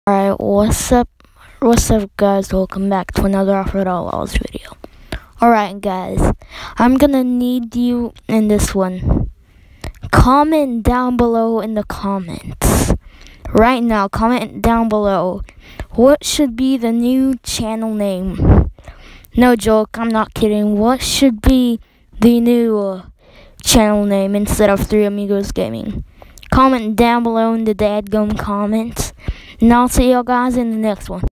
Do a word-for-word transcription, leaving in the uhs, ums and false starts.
Alright, what's up? What's up, guys? Welcome back to another Alfred Outlaws video. Alright, guys, I'm gonna need you in this one. Comment down below in the comments. Right now, comment down below. What should be the new channel name? No joke, I'm not kidding. What should be the new uh, channel name instead of Three Amigos Gaming? Comment down below in the dadgum comments. And I'll see y'all guys in the next one.